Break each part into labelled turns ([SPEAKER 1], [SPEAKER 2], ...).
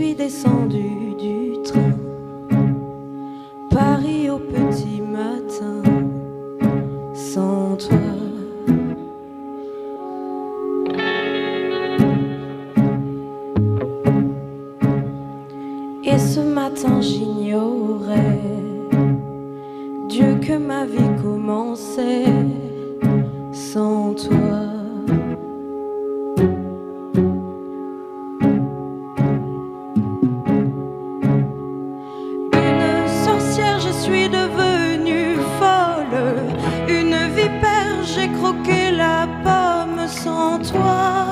[SPEAKER 1] suis descendue du train, Paris au petit matin, sans toi. Et ce matin j'ignorais, Dieu, que ma vie commençait sans toi. Une sorcière, je suis devenue folle, une vipère, j'ai croqué la pomme sans toi,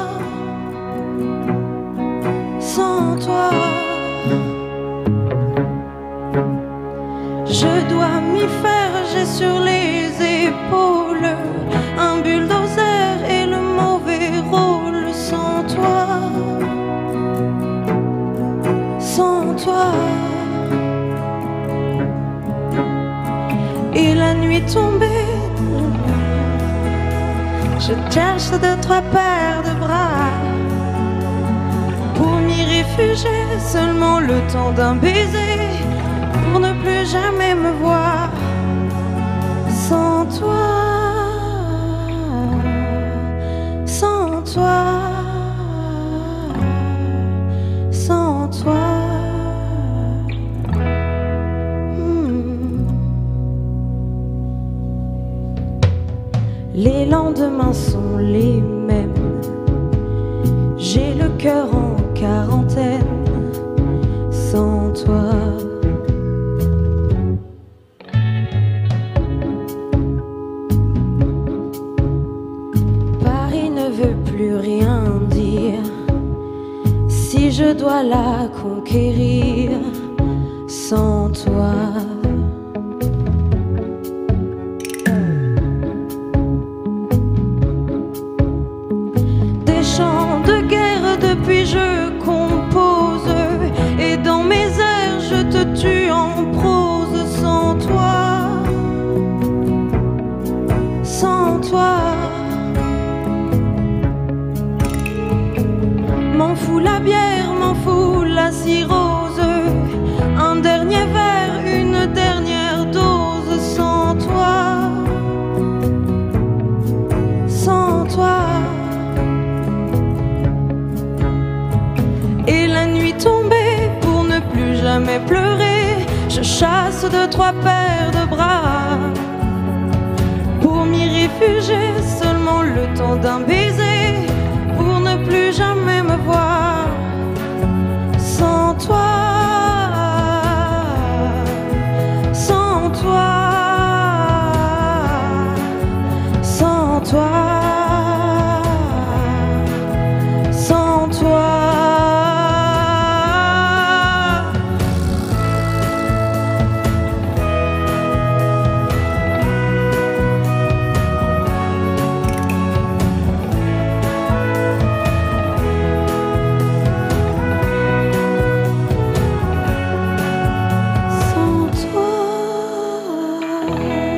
[SPEAKER 1] sans toi. Je dois m'y faire, j'ai sur les épaules un bulldozer et le mauvais rôle sans toi, sans toi. Et la nuit tombée, je cherche deux, trois paires de bras pour m'y réfugier, seulement le temps d'un baiser, pour ne plus jamais me voir sans toi, sans toi, sans toi. Les lendemains sont les mêmes, j'ai le cœur en quarantaine sans toi. Paris ne veut plus rien dire, si je dois la conquérir sans toi. Des chants de guerre depuis je compose, et dans mes airs je te tue en prose sans toi, sans toi. M'en fous la bière, m'en fous la cirrhose, un dernier verre, une dernière dose sans toi, sans toi. Et la nuit tombée, pour ne plus jamais pleurer, je chasse deux, trois paires de bras pour m'y réfugier, seulement le temps d'un baiser, pour ne plus jamais me voir sans toi, sans toi, sans toi, sans toi. Sans toi.